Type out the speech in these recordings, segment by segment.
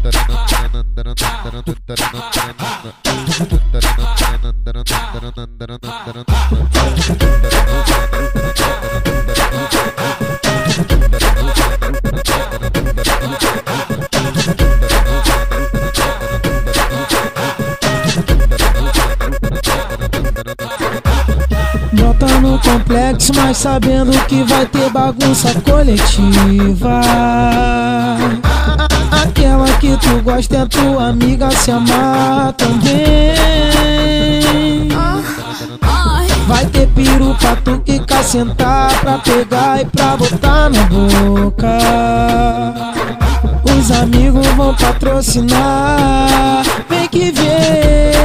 Brota no complexo, mas sabendo que vai ter bagunça coletiva. Aquela que tu gosta é tua amiga, se amar também. Vai ter peru pra tu quicar, sentar, pra pegar e pra botar na boca. Os amigos vão patrocinar, vem que vem.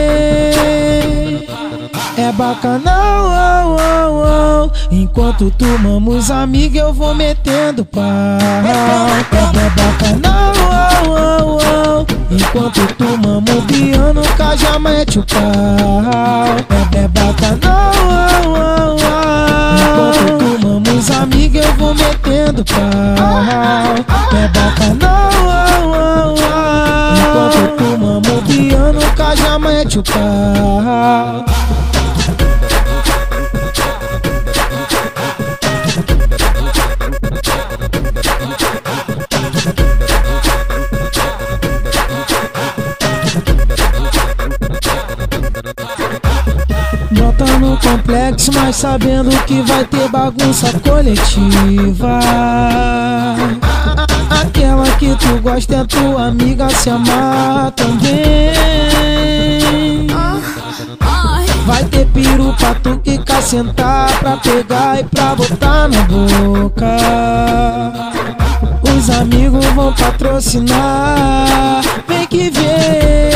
É bacanal, oh, oh, oh. Enquanto tu mama os amigos eu vou metendo pau. É bacanal, oh, oh, oh. Enquanto tu mama o piano, cá já mete o pau. É bacanal, oh, oh, oh. Enquanto tu mama os amigos eu vou metendo pau. É bacanal, oh, oh, oh. Enquanto tu mama o piano, cá já mete o pau. Brota no complexo, mas sabendo que vai ter bagunça coletiva. Aquela que tu gosta é tua amiga, se amar também. Vai ter peru pra tu quicar, sentar, pra pegar e pra botar na boca. Os amigos vão patrocinar, vem que vem.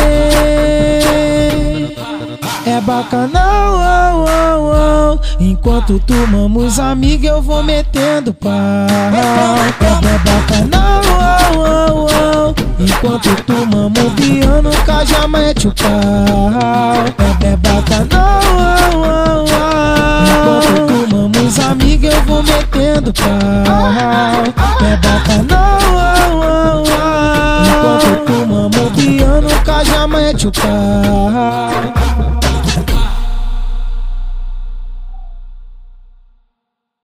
É bacanal, oh, oh, oh. Enquanto tu mama os amigos eu vou metendo pau. É bacanal, oh, oh, oh. Enquanto tu mama o piano, cá já mete o pau. É bacanal, oh, oh, oh. Enquanto tu mama os amigos eu vou metendo pau. É bacanal, oh, oh, oh. Enquanto tu mama o piano, cá já mete o pau.